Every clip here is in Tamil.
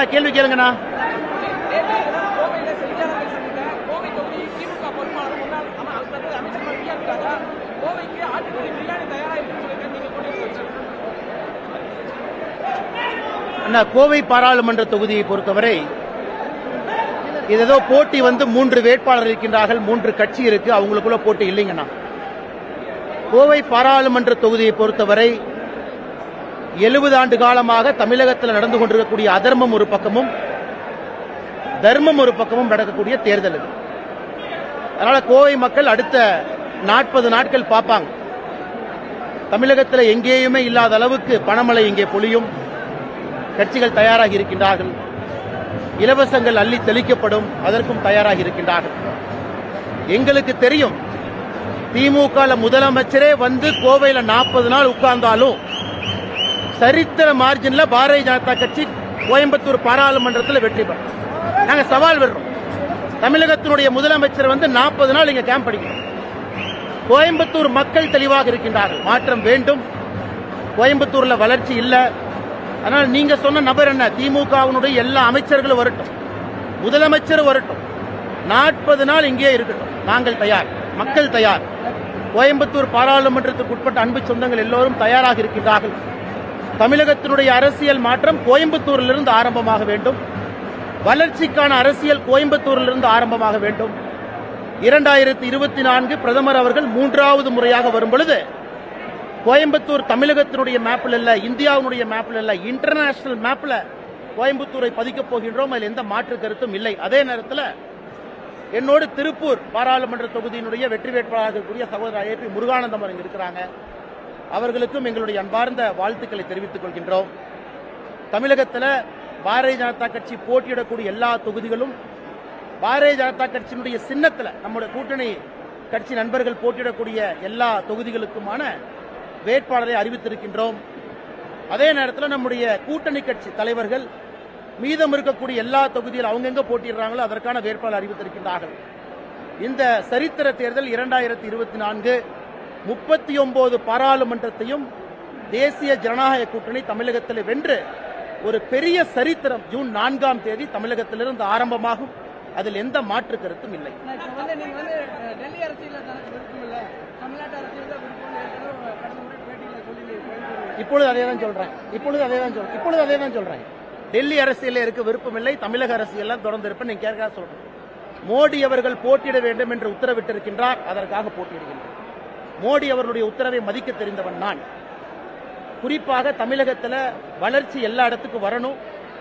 கேள்வி கேளுங்கண்ணா. கோவை பாராளுமன்ற தொகுதியை பொறுத்தவரை இது ஏதோ போட்டி 3 வேட்பாளர் இருக்கின்றார்கள், 3 கட்சி இருக்கு, அவங்களுக்குள்ள போட்டி இல்லைங்கண்ணா. கோவை பாராளுமன்ற தொகுதியை பொறுத்தவரை 70 ஆண்டு காலமாக தமிழகத்தில் நடந்து கொண்டிருக்கக்கூடிய அதர்மம் ஒரு பக்கமும் தர்மம் ஒரு பக்கமும் நடக்கக்கூடிய தேர்தல் இது. அதனால கோவை மக்கள் அடுத்த 40 நாட்கள் பார்ப்பாங்க. தமிழகத்தில் எங்கேயுமே இல்லாத அளவுக்கு பணமழை இங்கே பொழியும். கட்சிகள் தயாராகி இருக்கின்றார்கள். இலவசங்கள் அள்ளி தெளிக்கப்படும், அதற்கும் தயாராகி இருக்கின்றார்கள். எங்களுக்கு தெரியும், திமுக முதலமைச்சரே வந்து கோவையில் 40 நாள் உட்கார்ந்தாலும் சரித்திர மார்ஜின்ல பாரதிய ஜனதா கட்சி கோயம்புத்தூர் பாராளுமன்றத்தில் வெற்றி பெறும். நாங்க சவால் விடுறோம். தமிழகத்தினுடைய முதலமைச்சர் வந்து 40 நாள் இங்க கேம்ப் அடிக்கணும். கோயம்புத்தூர் மக்கள் தெளிவாக இருக்கின்றார்கள். மாற்றம் வேண்டும். கோயம்புத்தூர்ல வளர்ச்சி இல்ல. அதனால் நீங்க சொன்ன நபர் என்ன, திமுகவினுடைய எல்லா அமைச்சர்களும் வரட்டும், முதலமைச்சர் வரட்டும், 40 நாள் இங்கே இருக்கட்டும். நாங்கள் தயார், மக்கள் தயார். கோயம்புத்தூர் பாராளுமன்றத்துக்கு உட்பட்ட அன்பு சொந்தங்கள் எல்லோரும் தயாராக இருக்கின்றார்கள். தமிழகத்தினுடைய அரசியல் மாற்றம் கோயம்புத்தூரிலிருந்து ஆரம்பமாக வேண்டும். வளர்ச்சிக்கான அரசியல் கோயம்புத்தூரிலிருந்து ஆரம்பமாக வேண்டும். 2024 பிரதமர் அவர்கள் 3வது முறையாக வரும் பொழுது கோயம்புத்தூர் தமிழகத்தினுடைய மேப்பில் இல்ல, இந்தியாவுடைய மேப்பில் இல்ல, இன்டர்நேஷனல் மேப்ல கோயம்புத்தூரை பதிக்கப் போகின்றோம். அதில் எந்த மாற்று கருத்தும் இல்லை. அதே நேரத்தில் என்னோடு திருப்பூர் பாராளுமன்ற தொகுதியினுடைய வெற்றி வேட்பாளராக இருக்கக்கூடிய சகோதரர் ஏபி முருகானந்தம் அவர்கள் இருக்கிறாங்க. அவர்களுக்கும் எங்களுடைய அன்பார்ந்த வாழ்த்துக்களை தெரிவித்துக் கொள்கின்றோம். தமிழகத்தில் பாரதிய ஜனதா கட்சி போட்டியிடக்கூடிய எல்லா தொகுதிகளும் பாரதிய ஜனதா கட்சியினுடைய சின்னத்தில் நம்முடைய கூட்டணி கட்சி நண்பர்கள் போட்டியிடக்கூடிய எல்லா தொகுதிகளுக்குமான வேட்பாளரை அறிவித்திருக்கின்றோம். அதே நேரத்தில் நம்முடைய கூட்டணி கட்சி தலைவர்கள் மீதம் இருக்கக்கூடிய எல்லா தொகுதியில் அவங்கெங்க போட்டியிடுறாங்களோ அதற்கான வேட்பாளர் அறிவித்திருக்கின்றார்கள். இந்த சரித்திர தேர்தல் 2024 39 பாராளுமன்றத்தையும் தேசிய ஜனநாயக கூட்டணி தமிழகத்தில் வென்று ஒரு பெரிய சரித்திரம் ஜூன் 4ஆம் தேதி தமிழகத்திலிருந்து ஆரம்பமாகும். அதில் எந்த மாற்று கருத்தும் இல்லை. இப்பொழுது அதே தான் சொல்றேன். டெல்லி அரசியல் இருக்க விருப்பம் இல்லை, தமிழக அரசியல் தொடர்ந்து இருப்பேன். நீங்க கேட்க சொல்றேன். மோடி அவர்கள் போட்டியிட வேண்டும் என்று உத்தரவிட்டிருக்கின்றார், அதற்காக போட்டியிடுகின்றனர். மோடி அவர்களுடைய உத்தரவை மதிக்க தெரிந்தவன் நான். குறிப்பாக தமிழகத்தில் வளர்ச்சி எல்லா இடத்துக்கும் வரணும்.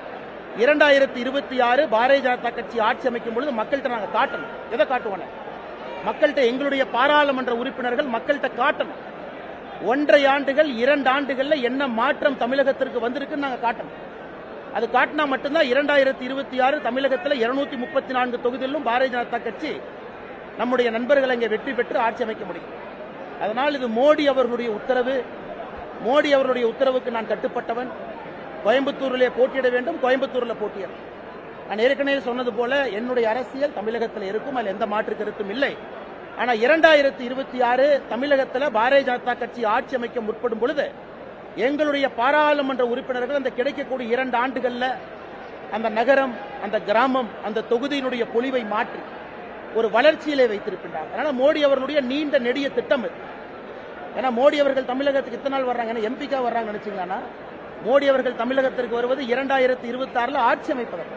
2026 பாரதிய ஜனதா கட்சி ஆட்சி அமைக்கும் பொழுது மக்கள்கிட்ட நாங்கள் காட்டணும். எதை காட்டுவோம்? மக்கள்கிட்ட எங்களுடைய பாராளுமன்ற உறுப்பினர்கள் மக்கள்கிட்ட காட்டணும். 1.5 ஆண்டுகள் 2 ஆண்டுகள்ல என்ன மாற்றம் தமிழகத்திற்கு வந்திருக்குன்னு நாங்கள் காட்டணும். அது காட்டினா மட்டும்தான் 2026 தமிழகத்தில் 234 தொகுதிகளிலும் பாரதிய ஜனதா கட்சி நம்முடைய நண்பர்கள் இங்கே வெற்றி பெற்று ஆட்சி அமைக்க முடியும். அதனால் இது மோடி அவர்களுடைய உத்தரவு. மோடி அவர்களுடைய உத்தரவுக்கு நான் கட்டுப்பட்டவன். கோயம்புத்தூரிலே போட்டியிட வேண்டும், கோயம்புத்தூரில் போட்டியிட. நான் ஏற்கனவே சொன்னது போல என்னுடைய அரசியல் தமிழகத்தில் இருக்கும், அதில் எந்த மாற்று கருத்தும் இல்லை. ஆனால் 2026 தமிழகத்தில் பாரதிய ஜனதா கட்சி ஆட்சி அமைக்க முற்படும் பொழுது எங்களுடைய பாராளுமன்ற உறுப்பினர்கள் அந்த கிடைக்கக்கூடிய 2 ஆண்டுகள்ல அந்த நகரம், அந்த கிராமம், அந்த தொகுதியினுடைய பொலிவை மாற்றி ஒரு வளர்ச்சியிலே வைத்திருக்கின்றார். அதனால மோடி அவர்களுடைய நீண்ட நெடிய திட்டம் இது. ஏன்னா மோடி அவர்கள் தமிழகத்துக்கு இத்தனை நாள் வர்றாங்க, எம்பிக்கா வர்றாங்க நினைச்சீங்களா? மோடி அவர்கள் தமிழகத்திற்கு வருவது 2026 ஆட்சி அமைப்பதற்கு.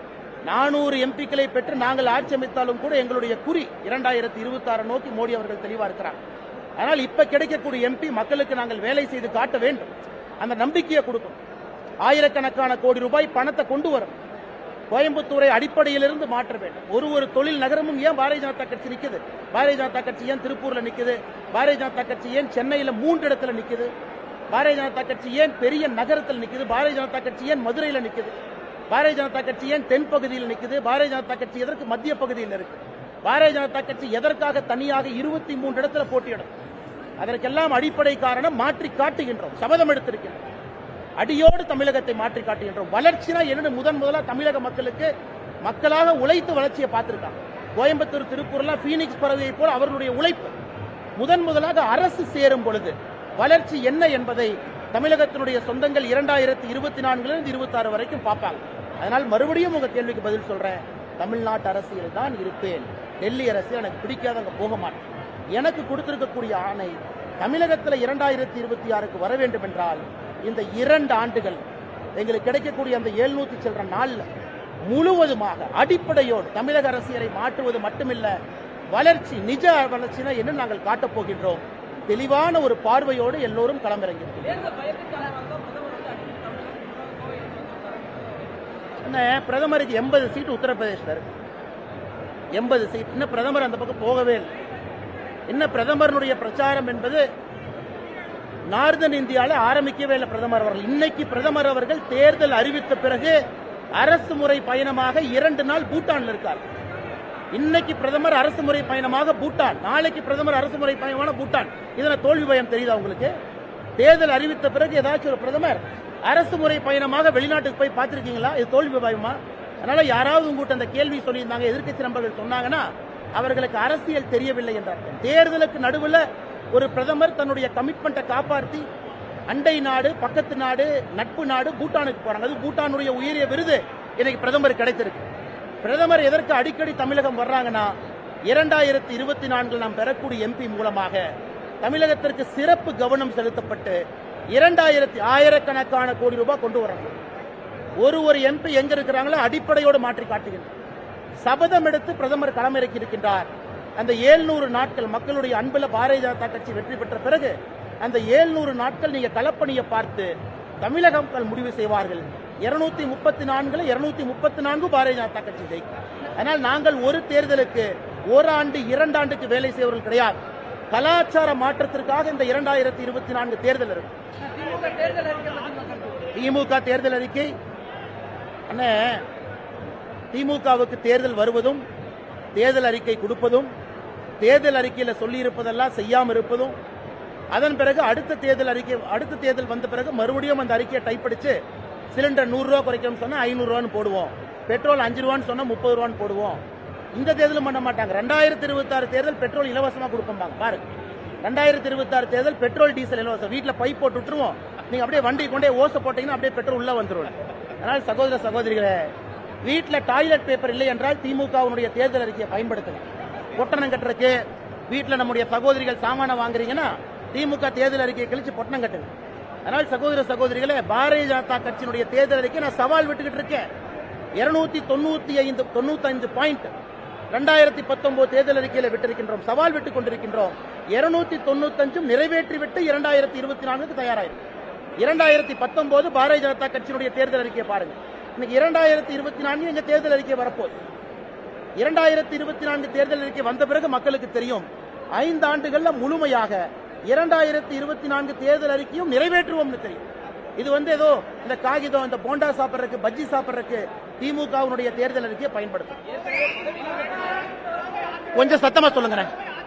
400 எம்பிக்களை பெற்று நாங்கள் ஆட்சி அமைத்தாலும் கூட எங்களுடைய குறி 2026 நோக்கி மோடி அவர்கள் தெளிவா இருக்கிறார். ஆனால் இப்ப கிடைக்கக்கூடிய எம்பி மக்களுக்கு நாங்கள் வேலை செய்து காட்ட வேண்டும், அந்த நம்பிக்கையை கொடுக்கும். ஆயிரக்கணக்கான கோடி ரூபாய் பணத்தை கொண்டு வரும். கோயம்புத்தூரை அடிப்படையிலிருந்து மாற்ற வேண்டும். ஒரு தொழில் நகரமும் ஏன் பாரதிய ஜனதா கட்சி நிக்குது? பாரதிய ஜனதா கட்சி ஏன் திருப்பூர்ல நிக்குது? பாரதிய ஜனதா கட்சி ஏன் சென்னையில 3 இடத்துல நிக்குது? பாரதிய ஜனதா கட்சி ஏன் பெரிய நகரத்தில் நிக்குது? பாரதிய ஜனதா கட்சி ஏன் மதுரையில நிக்குது? பாரதிய ஜனதா கட்சி ஏன் தென் பகுதியில் நிக்குது? பாரதிய ஜனதா கட்சி எதற்கு மத்திய பகுதியில் இருக்கு? பாரதிய ஜனதா கட்சி எதற்காக தனியாக 23 இடத்துல போட்டியிடும்? அதற்கெல்லாம் அடிப்படை காரணம் மாற்றி காட்டுகின்றோம், சபதம் எடுத்திருக்கின்றோம். அடியோடு தமிழகத்தை மாற்றி காட்டுகின்றோம். வளர்ச்சினா என்னன்னு முதலா தமிழக மக்களுக்கு மக்களாக உழைத்து வளர்ச்சியை பார்த்திருக்காங்க. கோயம்புத்தூர், திருப்பூர்லாம் பீனிக்ஸ் பறவையை போல அவர்களுடைய உழைப்பு. முதலாக அரசு சேரும் பொழுது வளர்ச்சி என்ன என்பதை தமிழகத்தினுடைய சொந்தங்கள் 2024 26 வரைக்கும் பார்ப்பாங்க. அதனால் மறுபடியும் உங்க கேள்விக்கு பதில் சொல்றேன். தமிழ்நாட்டு அரசியல் தான் இருப்பேன். டெல்லி அரசியல் எனக்கு பிடிக்காதவங்க போக மாட்டேன். எனக்கு கொடுத்திருக்கக்கூடிய ஆணை தமிழகத்தில் 2026க்கு வர வேண்டும் என்றால் இந்த 2 ஆண்டுகள் எங்களுக்கு கிடைக்கக்கூடிய அந்த 700 சில்லற நாள்ல முழுவதுமாக அடிப்படையோடு தமிழக அரசியலை மாற்றுவது மட்டுமில்ல, வளர்ச்சி நிஜ வளர்ச்சினா என்ன நாங்கள் காட்டப் போகின்றோம். தெளிவான ஒரு பார்வையோடு எல்லோரும் களமிறங்கியிருக்கிறோம். பிரதமருக்கு 80 சீட் உத்தரப்பிரதேசத்தில் இருக்கு. 80 சீட். இன்னும் பிரதமர் அந்த பக்கம் போகவே இல்லை. இன்னும் பிரதமருடைய பிரச்சாரம் என்பது நார்தன் இந்தியாவில் ஆரம்பிக்கவே இல்லை. பிரதமர் அவர்கள் இன்னைக்கு பிரதமர் அவர்கள் தேர்தல் அறிவித்த பிறகு அரசு முறை பயணமாக 2 நாள் பூட்டான்ல இருக்கார். இன்னைக்கு பிரதமர் அரசு முறை பயணமாக பூட்டான், நாளைக்கு பிரதமர் அரசு முறை பயணமான பூட்டான். இதுல தோல்வி பயம் தெரியுதா உங்களுக்கு? தேர்தல் அறிவித்த பிறகு ஏதாச்சும் ஒரு பிரதமர் அரசு முறை பயணமாக வெளிநாட்டுக்கு போய் பார்த்திருக்கீங்களா? இது தோல்வி பயமா? அதனால யாராவது உங்ககிட்ட அந்த கேள்வி சொல்லியிருந்தாங்க, எதிர்க்கட்சி நண்பர்கள் சொன்னாங்கன்னா அவர்களுக்கு அரசியல் தெரியவில்லை என்றார். தேர்தலுக்கு நடுவில் ஒரு பிரதமர் தன்னுடைய கமிட்மெண்ட்டை காப்பாற்றி அண்டை நாடு, பக்கத்து நாடு, நட்பு நாடு பூட்டானுக்கு போறாங்க. அது பூட்டானுடைய உயரிய விருது இன்னைக்கு பிரதமர் கிடைத்திருக்கு. பிரதமர் எதற்கு அடிக்கடி தமிழகம் வர்றாங்கன்னா 2024 நாம் பெறக்கூடிய எம்பி மூலமாக தமிழகத்திற்கு சிறப்பு கவனம் செலுத்தப்பட்டு 2000 கோடி ரூபாய் கொண்டு வராங்க. ஒரு எம்பி எங்க இருக்கிறாங்களோ அடிப்படையோடு மாற்றி காட்டுகின்றனர். சபதம் எடுத்து பிரதமர் களமிறக்கி இருக்கின்றார். அந்த 700 நாட்கள் மக்களுடைய அன்புல பாரதிய ஜனதா கட்சி வெற்றி பெற்ற பிறகு அந்த 700 நாட்கள் நீங்க களப்பணியை பார்த்து தமிழக மக்கள் முடிவு செய்வார்கள். 234 234 பாரதிய ஜனதா கட்சி ஜெயிக்கும். அதனால் நாங்கள் ஒரு தேர்தலுக்கு 1 ஆண்டு 2 ஆண்டுக்கு வேலை செய்வர்கள் கிடையாது. கலாச்சார மாற்றத்திற்காக இந்த 2024 தேர்தல் இருக்கு. திமுக தேர்தல் அறிக்கை அண்ணே, திமுகவுக்கு தேர்தல் வருவதும் தேர்தல் அறிக்கை கொடுப்பதும் தேர்தல் அறிக்கையில் சொல்லி இருப்பதெல்லாம் செய்யாமல் இருப்பதும் அதன் பிறகு அடுத்த தேர்தல் வந்த பிறகு மறுபடியும் அந்த அறிக்கையை டைப் அடிச்சு சிலிண்டர் 100 ரூபா குறைக்கணும்னு சொன்னா 500 ரூபான்னு போடுவோம், பெட்ரோல் 5 ரூபான்னு சொன்னா 30 ரூபான்னு போடுவோம். இந்த தேர்தலும் பண்ண மாட்டாங்க. 2026 தேர்தல் பெட்ரோல் இலவசமா கொடுப்பாங்க பாருங்க. 2026 தேர்தல் பெட்ரோல் டீசல் இலவசம். வீட்டில் பைப் போட்டு விட்டுருவோம், நீங்க அப்படியே வண்டி கொண்டே ஓசை போட்டீங்கன்னா அப்படியே பெட்ரோல் உள்ள வந்துடும். அதனால் சகோதர சகோதரிகளே, வீட்டில் டாய்லெட் பேப்பர் இல்லை என்றால் திமுகவுடைய தேர்தல் அறிக்கையை பயன்படுத்துங்க. பொட்டணம் கட்டுறதுக்கு வீட்டில் நம்முடைய சகோதரிகள் சாமான வாங்குறீங்கன்னா திமுக தேர்தல் அறிக்கையை கழிச்சு பொட்டணம் கட்டுங்க. அதனால் சகோதர சகோதரிகளே, பாரதிய ஜனதா கட்சியினுடைய தேர்தல் அறிக்கை நான் சவால் விட்டுக்கிட்டு இருக்கேன். 295 பாயிண்ட் 2019 தேர்தல் அறிக்கையில் விட்டிருக்கின்றோம், சவால் விட்டுக் கொண்டிருக்கின்றோம். 295 நிறைவேற்றிவிட்டு 2024 தயாராயிருக்கு. 2019 பாரதிய ஜனதா கட்சியினுடைய தேர்தல் அறிக்கையை பாருங்க. இன்னைக்கு 2024 எங்க தேர்தல் அறிக்கை வரப்போகுது. 2024 தேர்தல் அறிக்கை வந்த பிறகு மக்களுக்கு தெரியும் 5 ஆண்டுகள்ல முழுமையாக 2024 தேர்தல் அறிக்கையும் நிறைவேற்றுவோம்னு தெரியும். இது ஏதோ இந்த காகிதம், இந்த போண்டா சாப்பிட்றதுக்கு, பஜ்ஜி சாப்பிட்றதுக்கு திமுகவுடைய தேர்தல் அறிக்கையை பயன்படுத்தும். கொஞ்சம் சத்தமா சொல்லுங்க.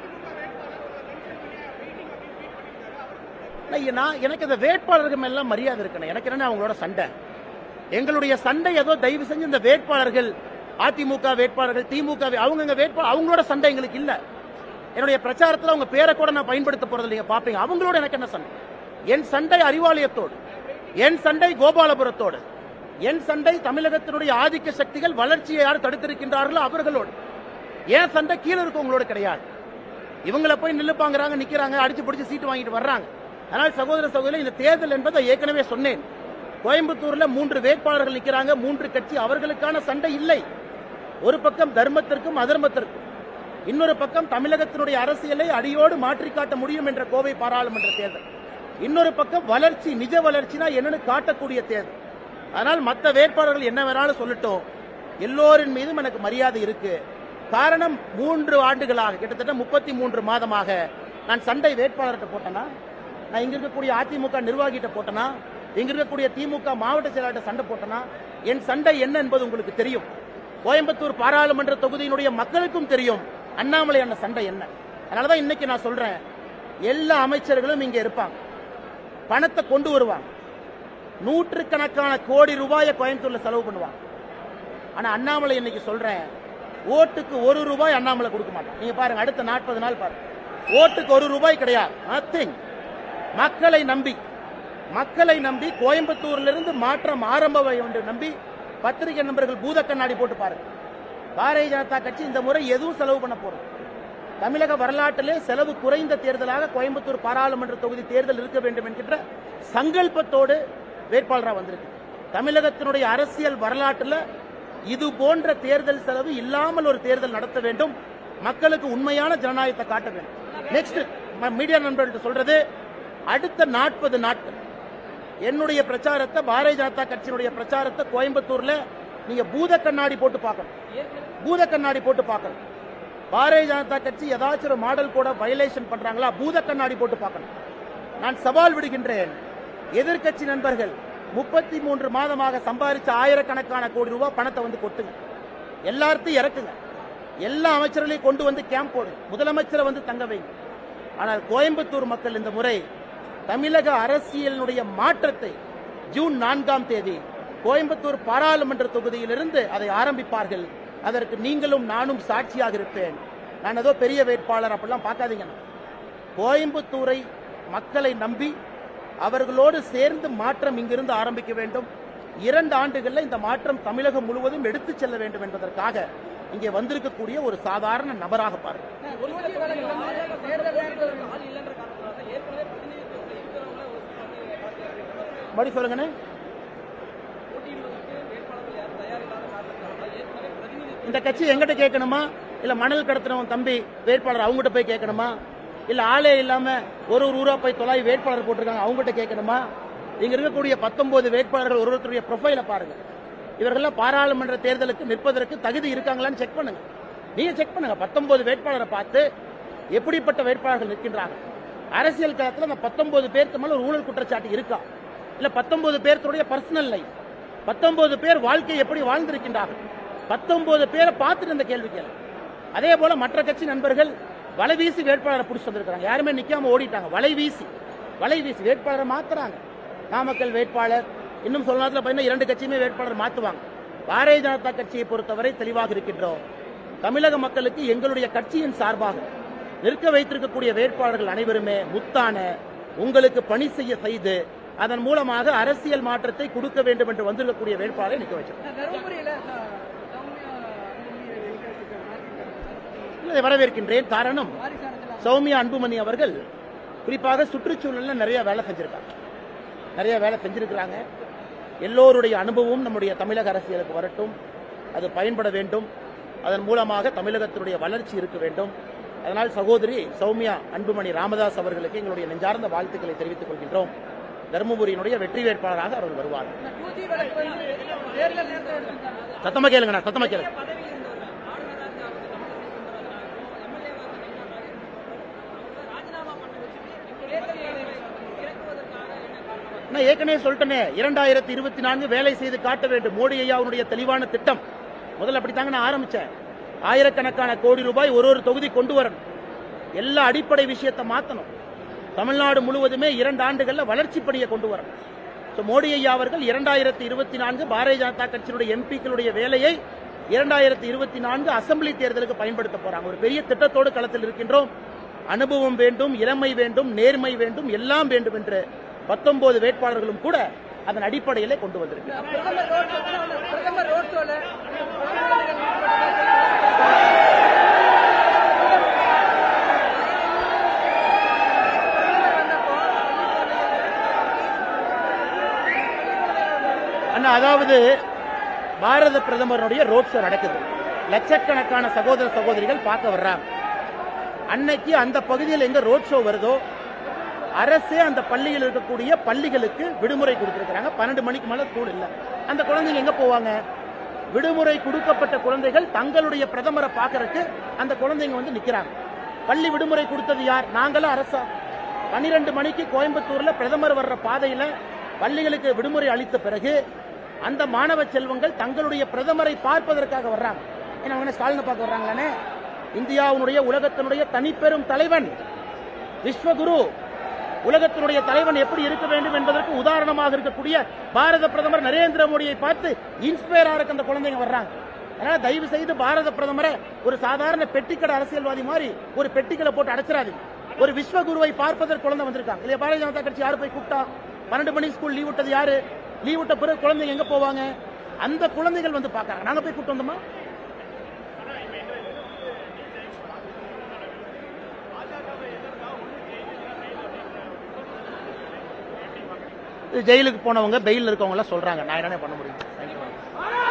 எனக்கு இந்த வேட்பாளர்கள் எல்லாம் மரியாதை இருக்கணும். எனக்கு என்ன அவங்களோட சண்டை? எங்களுடைய சண்டை ஏதோ தயவு செஞ்சு இந்த வேட்பாளர்கள், அதிமுக வேட்பாளர்கள், திமுக அவங்க வேட்பாளர், அவங்களோட சண்டை எங்களுக்கு இல்ல. என்னுடைய பிரச்சாரத்தில் அவங்க பேரை கூட நான் பயன்படுத்த போறது நீங்க பாப்பீங்க. அவங்களோட எனக்கு என்ன சண்டை? என் சண்டை அறிவாலயத்தோடு, என் சண்டை கோபாலபுரத்தோடு, என் சண்டை தமிழகத்தினுடைய ஆதிக்க சக்திகள் வளர்ச்சியை யார் தடுத்திருக்கின்றார்களோ அவர்களோடு. ஏன் சண்டை கீழே இருக்கவங்களோட கிடையாது. இவங்களை போய் நில்லுப்பாங்கிறாங்க, நிக்கிறாங்க, அடிச்சு பிடிச்சு சீட்டு வாங்கிட்டு வர்றாங்க. அதனால் சகோதர சகோதரி, இந்த தேர்தல் என்பதை ஏற்கனவே சொன்னேன். கோயம்புத்தூர்ல 3 வேட்பாளர்கள் நிற்கிறாங்க, 3 கட்சி, அவர்களுக்கான சண்டை இல்லை. ஒரு பக்கம் தர்மத்திற்கும் அதர்மத்திற்கும், இன்னொரு பக்கம் தமிழகத்தினுடைய அரசியலை அடியோடு மாற்றி காட்ட முடியும் என்ற கோவை பாராளுமன்ற தேர்தல், இன்னொரு பக்கம் வளர்ச்சி, நிஜ வளர்ச்சினா என்னன்னு காட்டக்கூடிய தேர்தல். அதனால் மற்ற வேட்பாளர்கள் என்ன வேணாலும் சொல்லட்டும், எல்லோரின் மீதும் எனக்கு மரியாதை இருக்கு. காரணம் 3 ஆண்டுகளாக, கிட்டத்தட்ட 33 மாதமாக நான் சண்டை வேட்பாளர்கிட்ட போட்டேனா, நான் இங்க இருக்கக்கூடிய அதிமுக நிர்வாகிகிட்ட போட்டேனா, இங்க இருக்கக்கூடிய திமுக மாவட்ட செயலாளர் சண்டை போட்டனா? என் சண்டை என்ன என்பது உங்களுக்கு தெரியும். கோயம்புத்தூர் பாராளுமன்ற தொகுதியினுடைய மக்களுக்கும் தெரியும் அண்ணாமலை அண்ணன் சண்டை என்ன. அதனாலதான் இன்னைக்கு நான் சொல்றேன், எல்லா அமைச்சர்களும் இங்க இருப்பாங்க, பணத்தை கொண்டு வருவாங்க, 100கணக்கான கோடி ரூபாயை கோயம்புத்தூர்ல செலவு பண்ணுவாங்க. ஆனா அண்ணாமலை இன்னைக்கு சொல்றேன், ஓட்டுக்கு 1 ரூபாய் அண்ணாமலை கொடுக்க மாட்டான். நீங்க பாருங்க, அடுத்த 40 நாள் பாருங்க, ஓட்டுக்கு 1 ரூபாய் கிடையாது, நத்திங். மக்களை நம்பி கோயம்புத்தூரிலிருந்து மாற்றம் ஆரம்ப என்று நம்பி பத்திரிகை நண்பர்கள் பூத கண்ணாடி போட்டு பாருங்க. பாரதிய ஜனதா கட்சி இந்த முறை எதுவும் செலவு பண்ண போறோம். தமிழக வரலாற்றிலே செலவு குறைந்த தேர்தலாக கோயம்புத்தூர் பாராளுமன்ற தொகுதி தேர்தல் இருக்க வேண்டும் என்கின்ற சங்கல்பத்தோடு வேட்பாளராக வந்திருக்கு. தமிழகத்தினுடைய அரசியல் வரலாற்றில் இது போன்ற தேர்தல் செலவு இல்லாமல் ஒரு தேர்தல் நடத்த வேண்டும். மக்களுக்கு உண்மையான ஜனநாயகத்தை காட்ட வேண்டும். நெக்ஸ்ட் மீடியா நண்பர்கள் சொல்றது, அடுத்த 40 நாட்கள் என்னுடைய பிரச்சாரத்தை, பாரதிய ஜனதா கட்சியினுடைய பிரச்சாரத்தை கோயம்புத்தூர்ல நீங்க பூத கண்ணாடி போட்டு பார்க்கணும். பூத கண்ணாடி போட்டு பார்க்கணும். பாரதிய ஜனதா கட்சி ஏதாச்சும் ஒரு மாடல் கூட வயலேஷன் பண்றாங்களா, பூத கண்ணாடி போட்டு பார்க்கணும். நான் சவால் விடுகின்றேன், எதிர்க்கட்சி நண்பர்கள் 33 மாதமாக சம்பாதிச்ச ஆயிரக்கணக்கான கோடி ரூபாய் பணத்தை வந்து கொட்டுங்க, எல்லாத்தையும் இறக்குங்க, எல்லா அமைச்சர்களையும் கொண்டு வந்து கேம்ப் போடுங்க, முதலமைச்சரை வந்து தங்க வைங்க. ஆனால் கோயம்புத்தூர் மக்கள் இந்த முறை தமிழக அரசியலினுடைய மாற்றத்தை ஜூன் 4ஆம் தேதி கோயம்புத்தூர் பாராளுமன்ற தொகுதியிலிருந்து அதை ஆரம்பிப்பார்கள். அதற்கு நீங்களும் நானும் சாட்சியாக இருப்பேன். நான் ஏதோ பெரிய வேட்பாளர் அப்படிலாம் பார்க்காதீங்க. கோயம்புத்தூரை மக்களை நம்பி அவர்களோடு சேர்ந்து மாற்றம் இங்கிருந்து ஆரம்பிக்க வேண்டும். 2 ஆண்டுகளில் இந்த மாற்றம் தமிழகம் முழுவதும் எடுத்துச் செல்ல வேண்டும் என்பதற்காக இங்கே வந்திருக்கக்கூடிய ஒரு சாதாரண நபராக பாருங்க. மறுபடி சொல்லுங்க. இந்த கட்சி எங்கிட்ட கேட்கணுமா, இல்ல மணல் கடத்தினவன் தம்பி வேட்பாளர் அவங்ககிட்ட போய் கேட்கணுமா, இல்ல ஆளே இல்லாம ஒரு ஊரா போய் தொலாய் வேட்பாளர் போட்டிருக்காங்க அவங்ககிட்ட கேட்கணுமா? இங்க இருக்கக்கூடிய 19 வேட்பாளர்கள் ஒருவருடைய ப்ரொஃபைல பாருங்க. இவர்கள் பாராளுமன்ற தேர்தலுக்கு நிற்பதற்கு தகுதி இருக்காங்களான்னு செக் பண்ணுங்க. நீங்க செக் பண்ணுங்க. 19 வேட்பாளரை பார்த்து எப்படிப்பட்ட வேட்பாளர்கள் நிற்கின்றாங்க. அரசியல் களத்தில் அந்த 19 பேருக்கு மேல ஒரு ஊழல் குற்றச்சாட்டு இருக்கா, இல்ல 19 பேருடைய பர்சனல் லைஃப், 19 பேர் வாழ்க்கை எப்படி வாழ்ந்திருக்கின்றார்கள், 19 பேரை பார்த்துட்டு இந்த கேள்வி கேள்வி. அதே போல மற்ற கட்சி நண்பர்கள் வலைவீசி வேட்பாளரை பிடிச்சி வந்திருக்காங்க. யாருமே நிக்காம ஓடிட்டாங்க. வலைவீசி வேட்பாளரை மாத்துறாங்க. நாமக்கல் வேட்பாளர், இன்னும் சொல்ல நேரத்தில் 2 கட்சியுமே வேட்பாளர் மாத்துவாங்க. பாரதிய ஜனதா கட்சியை பொறுத்தவரை தெளிவாக இருக்கின்றோம். தமிழக மக்களுக்கு எங்களுடைய கட்சியின் சார்பாக நிற்க வைத்திருக்கக்கூடிய வேட்பாளர்கள் அனைவருமே முத்தான உங்களுக்கு பணி செய்து அதன் மூலமாக அரசியல் மாற்றத்தை கொடுக்க வேண்டும் என்று வந்திருக்கக்கூடிய வேட்பாளரை நிற்க வச்சிருக்கோம். வரவேற்கின்றேன். காரணம், சௌமியா அன்புமணி அவர்கள் குறிப்பாக சுற்றுச்சூழலில் நிறைய வேலை செஞ்சிருக்கிறாங்க. எல்லோருடைய அனுபவம் நம்முடைய தமிழக அரசியலுக்கு வரட்டும், அது பயன்பட வேண்டும். அதன் மூலமாக தமிழகத்தினுடைய வளர்ச்சி இருக்க வேண்டும். அதனால் சகோதரி சௌமியா அன்புமணி ராமதாஸ் அவர்களுக்கு எங்களுடைய நெஞ்சார்ந்த வாழ்த்துக்களை தெரிவித்துக் கொள்கின்றோம். தருமபுரியினுடைய வெற்றி வேட்பாளராக அவர்கள் வருவார். சத்தமா கேளுங்க, சத்தமா கேளுங்க. நான் ஏற்கனவே சொல்லிட்டேனே, 2024 வேலை செய்து காட்ட வேண்டும். மோடி ஐயாவுடைய தெளிவான திட்டம். முதல்ல அப்படித்தாங்க நான் ஆரம்பிச்சேன். ஆயிரக்கணக்கான கோடி ரூபாய் ஒரு தொகுதி கொண்டு வரணும். எல்லா அடிப்படை விஷயத்தை மாற்றணும். தமிழ்நாடு முழுவதுமே 2 ஆண்டுகள்ல வளர்ச்சி படியை கொண்டு வரணும். மோடி ஐயா அவர்கள் 2024 பாரதிய ஜனதா கட்சியினுடைய எம்பிக்களுடைய வேலையை 2024 அசம்பிளி தேர்தலுக்கு பயன்படுத்த போறாங்க. ஒரு பெரிய திட்டத்தோடு களத்தில் இருக்கின்றோம். அனுபவம் வேண்டும், இளமை வேண்டும், நேர்மை வேண்டும், எல்லாம் வேண்டும் என்று 19 வேட்பாளர்களும் கூட அதன் அடிப்படையிலே கொண்டு வந்திருக்கிறார். அதாவது பாரத பிரதமருடைய ரோட் ஷோ நடக்குது. லட்சக்கணக்கான சகோதர சகோதரிகள் பார்க்க வர்றாங்க. அன்னைக்கு அந்த பகுதியில் எங்க ரோட் ஷோ வருதோ அரசே அந்த பள்ளியில் இருக்கக்கூடிய பள்ளிகளுக்கு விடுமுறை கொடுத்திருக்கிறாங்க. 12 மணிக்கு மேல ஸ்கூல் இல்ல. அந்த குழந்தைங்க எங்க போவாங்க? விடுமுறை கொடுக்கப்பட்ட குழந்தைகள் தங்களுடைய பிரதமரை பார்க்கறதுக்கு அந்த குழந்தைங்க வந்து நிக்கிறாங்க. பள்ளி விடுமுறை கொடுத்தது யார்? நாங்களும் அரசா. 12 மணிக்கு கோயம்புத்தூர்ல பிரதமர் வர்ற பாதையில பள்ளிகளுக்கு விடுமுறை அளித்த பிறகு அந்த மாணவ செல்வங்கள் தங்களுடைய பிரதமரை பார்ப்பதற்காக வர்றாங்க. ஏன்னா ஸ்டாலினை பார்க்க வர்றாங்களே. இந்தியாவுடைய உலகத்தினுடைய தனிப்பெரும் தலைவன், விஸ்வகுரு, உலகத்தினுடைய தலைவன் எப்படி இருக்க வேண்டும் என்பதற்கு உதாரணமாக இருக்கக்கூடிய பாரத பிரதமர் நரேந்திர மோடியை பார்த்து இன்ஸ்பயர் ஆக அந்த குழந்தைங்க வர்றாங்க. அதனால தயவு செய்து பாரத பிரதமரை ஒரு சாதாரண பெட்டிக்கடை அரசியல்வாதி மாதிரி ஒரு பெட்டிக்கடை போட்டு அடைச்சிடாதீங்க. ஒரு விஸ்வகுருவை பார்ப்பதற்கு குழந்தை வந்திருக்காங்க இல்லையா? பாரதிய ஜனதா கட்சி யாரு போய் கூப்பிட்டா? 12 மணிக்கு ஸ்கூல் லீவ் விட்டது யாரு? லீவ் விட்ட பிறகு குழந்தைங்க எங்க போவாங்க? அந்த குழந்தைகள் வந்து பார்க்கறாங்க. நாங்க போய் கூட்டு வந்தோமா? ஜெயிலுக்கு போனவங்க பெயில் இருக்கவங்க எல்லாம் சொல்றாங்க. நான் என்ன பண்ண முடியும்?